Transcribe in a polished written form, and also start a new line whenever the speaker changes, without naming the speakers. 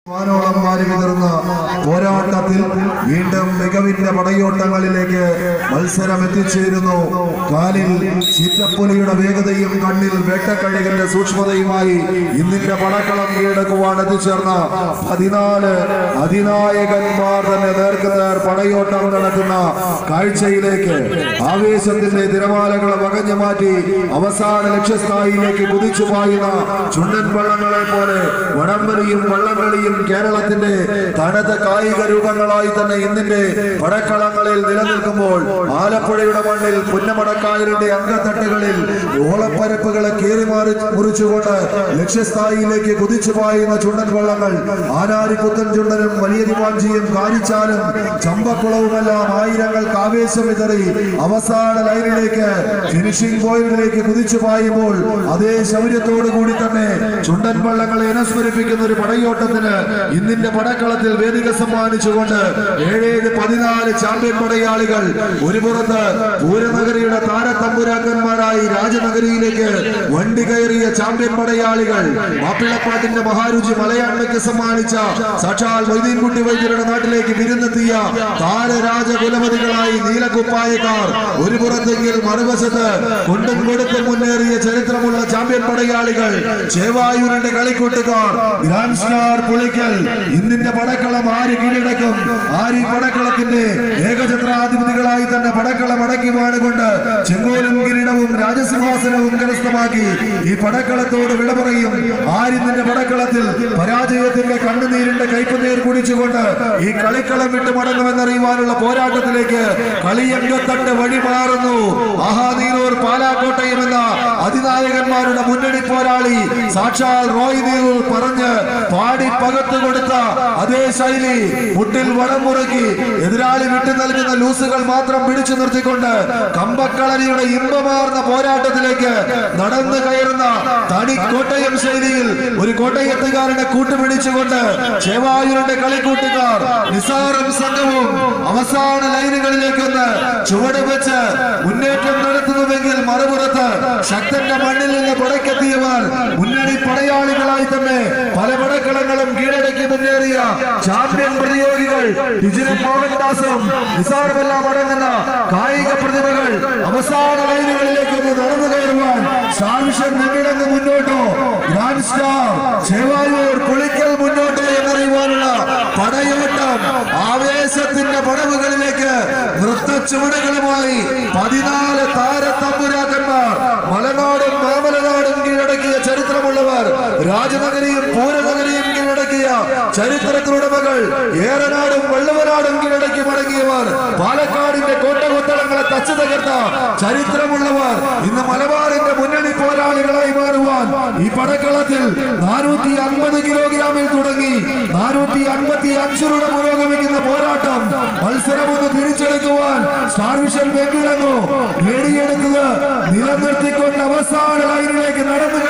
വാനോളം മാറി വിതറുന്ന പോരാട്ടത്തിൽ വീണ്ടും മികവിന്റെ പടയോട്ടങ്ങളിലേക്ക് മത്സരം എത്തിച്ചേരുന്നു. കാലിൽ ചീറ്റപ്പുലിയുടെ വേഗതയും കണ്ണിൽ വേട്ടക്കഴുകന്റെ സൂക്ഷ്മതയുമായി ഇന്നിന്റെ പടക്കളം കീഴടക്കുവാൻ എത്തിച്ചേർന്ന 14 അധിനായകന്മാർ തന്നെ നേർക്കുനേർ പടയോട്ടം നടത്തുന്ന കാഴ്ചയിലേക്ക് ആവേശത്തിന്റെ തിരമാലകളെ വകഞ്ഞു മാറ്റി അവസാന ലക്ഷ്യസ്ഥായിലേക്ക് കുതിച്ചു പായുന്ന ചുണ്ടൻ വള്ളങ്ങളെ പോലെ വടംവലിയും വള്ളംകളിയും കേരളത്തിന്റെ തനത് കായിക രൂപങ്ങളായി തന്നെ ഇന്നിന്റെ പടക്കളങ്ങളിൽ നിലനിൽക്കുമ്പോൾ ആലപ്പുഴയുടെ മണ്ണിൽ പുന്നമടക്കായലിന്റെ അങ്കത്തട്ടുകളിൽ ഓളപ്പരപ്പുകളെ കീറിമാറി മുറിച്ചുകൊണ്ട് ലക്ഷ്യസ്ഥായിയിലേക്ക് കുതിച്ചു പായുന്ന ചുണ്ടൻ വള്ളങ്ങൾ ആനാരിക്കുത്തൻ ചുണ്ടനും വലിയ ദിവാഞ്ചിയും കാരിച്ചാലും ചമ്പക്കുളവുമെല്ലാം ആയിരങ്ങൾക്ക് ആവേശം വിതറി അവസാന ലൈനിലേക്ക് ഫിനിഷിംഗ് പോയിന്റിലേക്ക് കുതിച്ചു പായുമ്പോൾ അതേ ശൗര്യത്തോടു കൂടി തന്നെ ചുണ്ടൻ വള്ളങ്ങളെ അനുസ്മരിപ്പിക്കുന്ന ഒരു പടയോട്ടത്തിന് ഇന്നിന്റെ പടക്കളത്തിൽ വേദിക സമ്മാനിച്ചുകൊണ്ട് 7-14 ചാമ്പ്യൻ പടയാളികൾ ഒരു പുറത്ത് പൂരനഗരിയുടെ താരത്തമ്പുരാക്കന്മാരായി രാജനഗരിയിലേക്ക് വണ്ടി കയറിയ ചാമ്പ്യൻ പടയാളികൾ മാപ്പിളപ്പാട്ടിന്റെ മഹാരുചി മലയാളയ്ക്ക് സമ്മാനിച്ച സാക്ഷാൽ മൊയ്തീൻകുട്ടി വൈദ്യരുടെ നാട്ടിലേക്ക് വിരുന്നെത്തിയ താരരാജകുലപതികളായി നീലക്കുപ്പായക്കാർ ഒരു പുറത്തെങ്കിൽ മറുവശത്ത് കൊണ്ടും കൊടുത്തും മുന്നേറിയ ചരിത്രമുള്ള ചാമ്പ്യൻ പടയാളികൾ ചേവായൂരിന്റെ കളിക്കൂട്ടുകാർ ഗ്രാൻഡ് സ്റ്റാർ പുളിക്കൽ ഇന്നിന്റെ പടക്കളം ആര് കീഴടക്കും? ആര് പടക്കളത്തിന്റെ ഏകഛത്രാധിപതികളായി തന്നെ പടക്കളം അടക്കി വാടുകൊണ്ട് ചെങ്കോലും കിരീടവും രാജസിംഹാസനവും കരസ്ഥമാക്കി ഈ പടക്കളത്തോട് വിട പറയും? ആരിന്നിന്റെ പടക്കളത്തിൽ പരാജയത്തിന്റെ കണ്ണുനീരിന്റെ കൈപ്പുനീർ കുടിച്ചുകൊണ്ട് ഈ കളിക്കളം വിട്ട് മടങ്ങുമെന്നറിയുവാനുള്ള പോരാട്ടത്തിലേക്ക് കളിയങ്കത്തട്ട് വഴി മാറുന്നു. ആഹാനീരൂർ പാലാക്കോട്ടയം എന്ന അതിനായകന്മാരുടെ മുന്നണി പോരാളി സാക്ഷാൽ റോയ് നീരൂർ പറഞ്ഞ് പാടി പകർത്തു കൊടുത്ത അതേ ശൈലി മുട്ടിൽ വളം മുറുക്കി എതിരാളി വിട്ടു നൽകുന്ന ലൂസുകൾ മാത്രം പിടിച്ചു നിർത്തിക്കൊണ്ട് കമ്പക്കളരിയുടെ ഇമ്പമാർന്ന പോരാട്ടത്തിലേക്ക് നടന്നു കയറുന്ന തനി കോട്ടയം ശൈലിയിൽ ഒരു കോട്ടയത്തുകാരനെ കൂട്ടുപിടിച്ചുകൊണ്ട് ചേവായൂരിന്റെ കളിക്കൂട്ടുകാർ നിസാറും സംഘവും അവസാന ലൈനുകളിലേക്കൊന്ന് ചുവട് വെച്ച് മുന്നേറ്റം നടത്തുന്നുവെങ്കിൽ മറുപുറത്ത് ശക്തന്റെ മണ്ണിൽ നിന്ന് പടക്കെത്തിയവർ മുന്നണി പടയാളികളായി തന്നെ പല പടക്കളങ്ങളും കീഴടക്കി മുന്നേറിയ ചാമ്പ്യൻ പ്രതിയോഗികൾ ടിജിനും മോഹൻദാസും നിസാറുമെല്ലാം അടങ്ങുന്ന കായിക പ്രതിഭകൾ അവസാന ലൈനുകളിലേക്ക് ഒന്ന് നടന്നു കയറുവാൻ സാംശം നിമിടങ്ങ് മുന്നോട്ടോ ഗ്രാൻഡ് സ്റ്റാർ ചേവായൂർ പുളിക്കൽ മുന്നോട്ടോ എന്നറിയുവാനുള്ള പടയോട്ടം ആവേശത്തിന്റെ പടവുകളിലേക്ക് നൃത്ത ചുവടുകളുമായി 14 താരത്തമ്പുരാക്കന്മാർ മലനാടും മാമലനാടും കീഴടക്കിയ ചരിത്രമുള്ളവർ രാജനഗരിയും പൂരനഗരിയും കീഴടക്കിയ ചരിത്രത്തിലുടമകൾ ഏറനാടും വള്ളുവനാടും കീഴടക്കി മടങ്ങിയവർ പാലക്കാടിന്റെ കോട്ടകൊത്തളങ്ങളെ തച്ചു തകർത്ത ചരിത്രമുള്ളവർ ഇന്ന് മലബാറിന്റെ മുന്നണി പോരാളികളായി മാറുവാൻ ഈ പടക്കളത്തിൽ 450 കിലോഗ്രാമിൽ തുടങ്ങി 455 പുരോഗമിക്കുന്ന പോരാട്ടം മത്സരമൊന്ന് തിരിച്ചെടുക്കുവാൻ സ്റ്റാർ വിഷൻ വെങ്കിടങ്ങോ നേടിയെടുക്കുക നിലനിർത്തിക്കൊണ്ട് അവസാന ലൈനിലേക്ക് നടന്നു